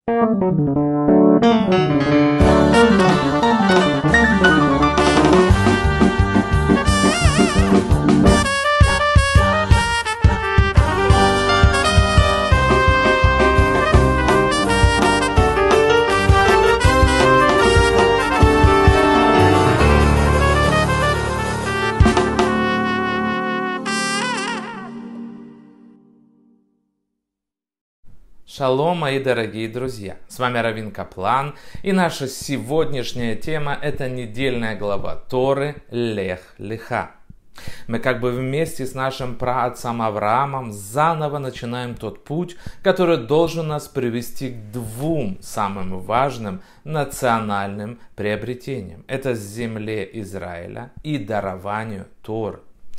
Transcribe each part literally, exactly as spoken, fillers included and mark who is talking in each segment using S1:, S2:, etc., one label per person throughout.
S1: Шалом, мои дорогие друзья! С вами Равин Каплан, и наша сегодняшняя тема – это недельная глава Торы Лех Леха. Мы как бы вместе с нашим праотцом Авраамом заново начинаем тот путь, который должен нас привести к двум самым важным национальным приобретениям. Это земле Израиля и дарованию Торы.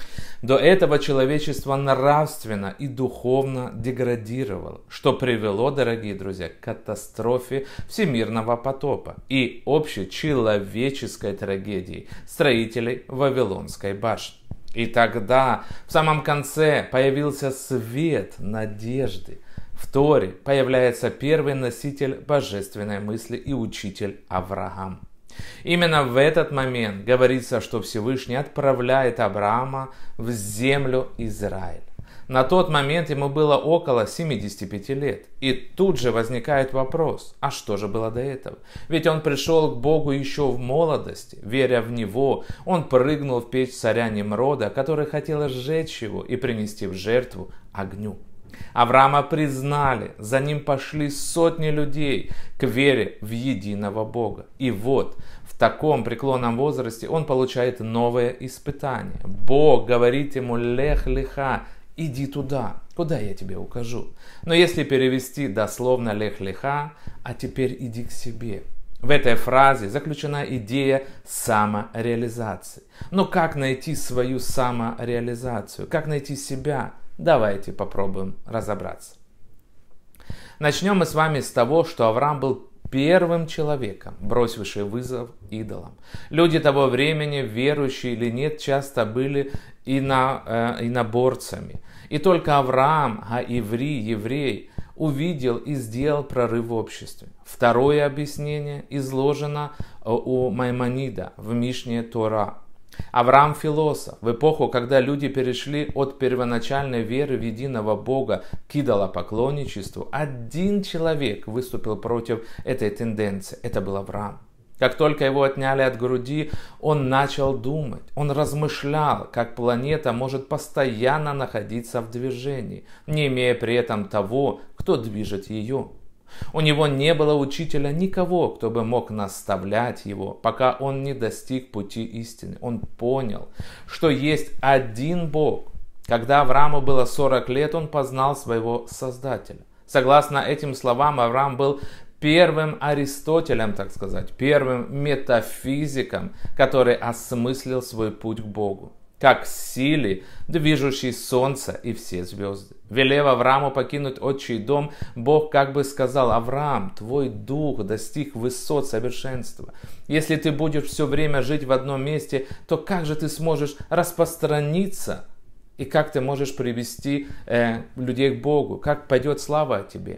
S1: До этого человечество нравственно и духовно деградировало, что привело, дорогие друзья, к катастрофе всемирного потопа и общечеловеческой трагедии строителей Вавилонской башни. И тогда, в самом конце, появился свет надежды. В Торе появляется первый носитель божественной мысли и учитель Авраам. Именно в этот момент говорится, что Всевышний отправляет Авраама в землю Израиль. На тот момент ему было около семидесяти пяти лет. И тут же возникает вопрос, а что же было до этого? Ведь он пришел к Богу еще в молодости, веря в Него, он прыгнул в печь царя Немрода, который хотел сжечь его и принести в жертву огню. Авраама признали, за ним пошли сотни людей к вере в единого Бога. И вот, в таком преклонном возрасте он получает новое испытание. Бог говорит ему: «Лех леха», иди туда, куда я тебе укажу. Но если перевести дословно «лех леха», а теперь иди к себе. В этой фразе заключена идея самореализации. Но как найти свою самореализацию? Как найти себя? Давайте попробуем разобраться. Начнем мы с вами с того, что Авраам был первым человеком, бросившим вызов идолам. Люди того времени, верующие или нет, часто были ино, э, иноборцами. И только Авраам, гаиври, еврей, увидел и сделал прорыв в обществе. Второе объяснение изложено у Маймонида в Мишне Тора. Авраам философ. В эпоху, когда люди перешли от первоначальной веры в единого Бога к идолопоклонничеству, один человек выступил против этой тенденции. Это был Авраам. Как только его отняли от груди, он начал думать. Он размышлял, как планета может постоянно находиться в движении, не имея при этом того, кто движет ее. У него не было учителя, никого, кто бы мог наставлять его, пока он не достиг пути истины. Он понял, что есть один Бог. Когда Аврааму было сорок лет, он познал своего Создателя. Согласно этим словам, Авраам был первым Аристотелем, так сказать, первым метафизиком, который осмыслил свой путь к Богу, как силе, движущей солнце и все звезды. Велев Аврааму покинуть отчий дом, Бог как бы сказал: «Авраам, твой дух достиг высот совершенства. Если ты будешь все время жить в одном месте, то как же ты сможешь распространиться? И как ты можешь привести э, людей к Богу? Как пойдет слава о тебе?»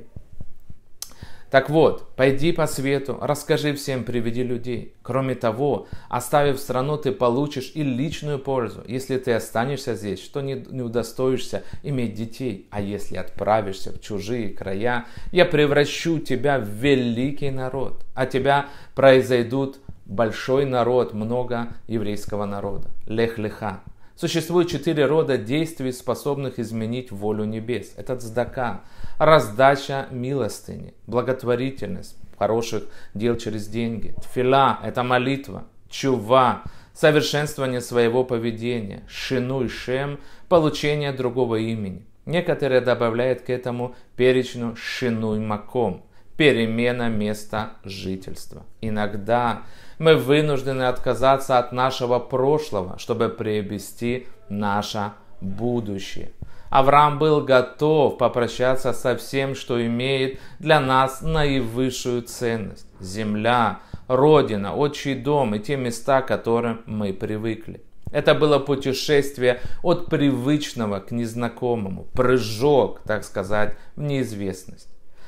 S1: Так вот, пойди по свету, расскажи всем, приведи людей. Кроме того, оставив страну, ты получишь и личную пользу. Если ты останешься здесь, что не, не удостоишься иметь детей. А если отправишься в чужие края, я превращу тебя в великий народ. От тебя произойдут большой народ, много еврейского народа. Лех леха. Существует четыре рода действий, способных изменить волю небес. Это цдака, раздача милостыни, благотворительность, хороших дел через деньги. Тфила – это молитва, чува – совершенствование своего поведения, шинуй шем – получение другого имени. Некоторые добавляют к этому перечню шинуй маком – перемена места жительства. Иногда мы вынуждены отказаться от нашего прошлого, чтобы приобрести наше будущее. Авраам был готов попрощаться со всем, что имеет для нас наивысшую ценность. Земля, родина, отчий дом и те места, к которым мы привыкли. Это было путешествие от привычного к незнакомому, прыжок, так сказать, в неизвестность.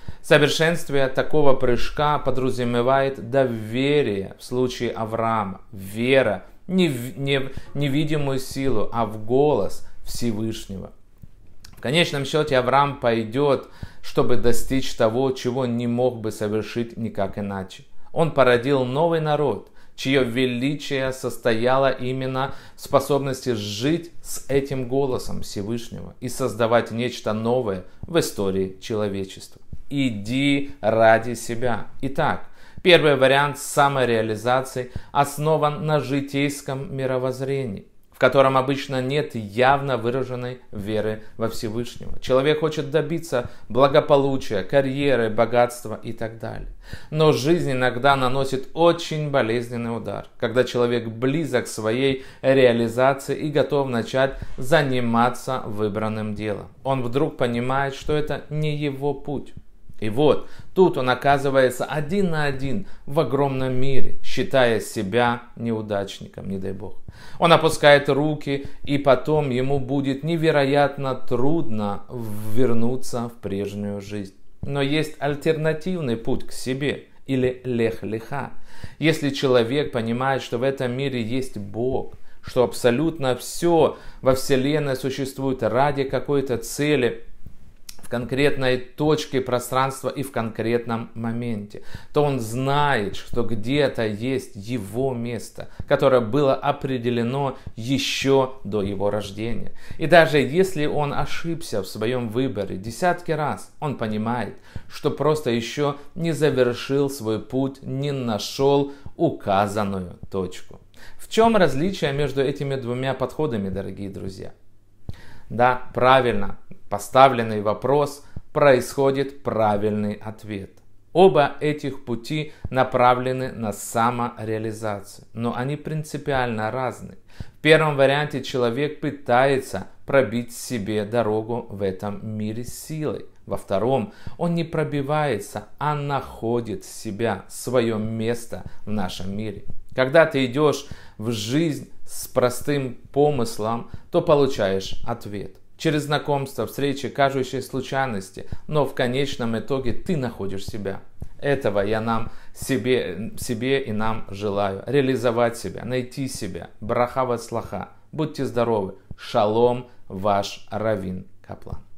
S1: Совершенствие такого прыжка подразумевает доверие в случае Авраама, вера не в, не в невидимую силу, а в голос Всевышнего. В конечном счете Авраам пойдет, чтобы достичь того, чего не мог бы совершить никак иначе. Он породил новый народ, чье величие состояло именно в способности жить с этим голосом Всевышнего и создавать нечто новое в истории человечества. Иди ради себя. Итак, первый вариант самореализации основан на житейском мировоззрении, в котором обычно нет явно выраженной веры во Всевышнего. Человек хочет добиться благополучия, карьеры, богатства и так далее. Но жизнь иногда наносит очень болезненный удар, когда человек близок к своей реализации и готов начать заниматься выбранным делом. Он вдруг понимает, что это не его путь. И вот, тут он оказывается один на один в огромном мире, считая себя неудачником, не дай бог. Он опускает руки, и потом ему будет невероятно трудно вернуться в прежнюю жизнь. Но есть альтернативный путь к себе, или лех-леха. Если человек понимает, что в этом мире есть Бог, что абсолютно все во Вселенной существует ради какой-то цели, в конкретной точке пространства и в конкретном моменте, то он знает, что где-то есть его место, которое было определено еще до его рождения. И даже если он ошибся в своем выборе десятки раз, он понимает, что просто еще не завершил свой путь, не нашел указанную точку. В чем различие между этими двумя подходами, дорогие друзья? Да, правильно поставленный вопрос, происходит правильный ответ. Оба этих пути направлены на самореализацию, но они принципиально разные. В первом варианте человек пытается пробить себе дорогу в этом мире силой. Во втором он не пробивается, а находит себя, свое место в нашем мире. Когда ты идешь в жизнь с простым помыслом, то получаешь ответ. Через знакомство, встречи, кажущие случайности, но в конечном итоге ты находишь себя. Этого я нам себе, себе и нам желаю. Реализовать себя, найти себя. Браха вацлаха. Будьте здоровы. Шалом, ваш Равин Каплан.